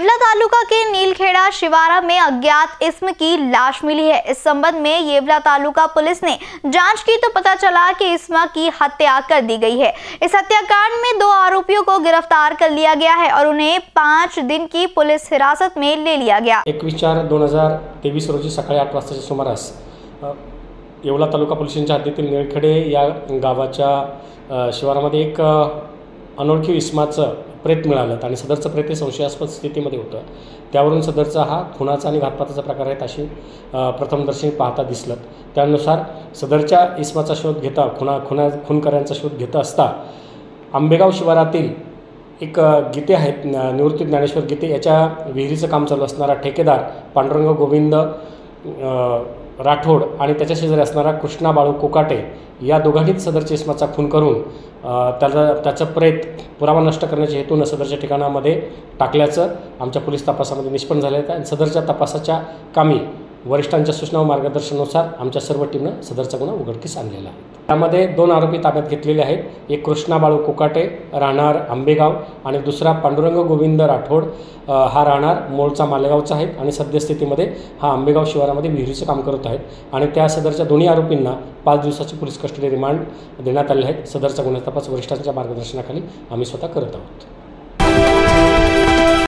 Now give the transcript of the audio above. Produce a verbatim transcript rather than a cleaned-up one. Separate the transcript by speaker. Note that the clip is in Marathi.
Speaker 1: येवला तालुका के नीलखेड़ा शिवारा में अज्ञात इस्म की लाश मिली है। इस संबंध में येवला तालुका पुलिस ने जांच की तो पता चला कि इस्मा की हत्या कर दी गई है। इस हत्याकांड में दो आरोपियों को गिरफ्तार कर लिया गया है और उन्हें पाँच दिन की पुलिस हिरासत में ले लिया गया।
Speaker 2: एकवीस चार दोन हजार तेवीस रोजी सकाळी आठ वाजताच्या सुमारास येवला तालुका पोलिसांच्या हद्दीतील नीलखेडे या गावाच्या शिवारामध्ये एक अनोळखी इस्माचं प्रेत मिळालं आणि सदरचं प्रेत हे संशयास्पद स्थितीमध्ये होतं। त्यावरून सदरचा हा खुनाचा आणि घातपाताचा प्रकार आहे अशी प्रथमदर्शनी पाहता दिसलं। त्यानुसार सदरच्या इस्माचा शोध घेता खुना खुना खूनकऱ्यांचा शोध घेता असता आंबेगाव शिवारातील एक गीते आहेत निवृत्ती ज्ञानेश्वर गीते याच्या विहिरीचं काम चालू असणारा ठेकेदार पांडुरंग गोविंद राठोड आणि त्याच्या शेजारी असणारा कृष्णा बाळू कोकाटे या दोघांनीच सदरच्या इस्माचा खून करून त्याला त्याचं प्रेत पुरावा नष्ट करण्याच्या हेतून सदरच्या ठिकाणामध्ये टाकल्याचं आमच्या पोलीस तपासामध्ये निष्पन्न झालं आहे। आणि सदरच्या तपासाच्या कामी वरिष्ठांच्या सूचना व मार्गदर्शनानुसार आमच्या सर्व टीमनं सदरचा गुन्हा उघडकीस आणलेला आहे। त्यामध्ये दोन आरोपी ताब्यात घेतलेले आहेत। एक कृष्णा बाळू कोकाटे राहणार आंबेगाव आणि दुसरा पांडुरंग गोविंद राठोड हा राहणार मूळचा मालेगावचा आहे आणि सद्यस्थितीमध्ये हा आंबेगाव शिवारामध्ये विहिरीचं काम करत आहेत आणि त्या सदरच्या दोन्ही आरोपींना पाच दिवसाची पोलीस कस्टडी रिमांड देण्यात आले आहेत। सदरचा गुन्हा तपास वरिष्ठांच्या मार्गदर्शनाखाली आम्ही स्वतः करत आहोत।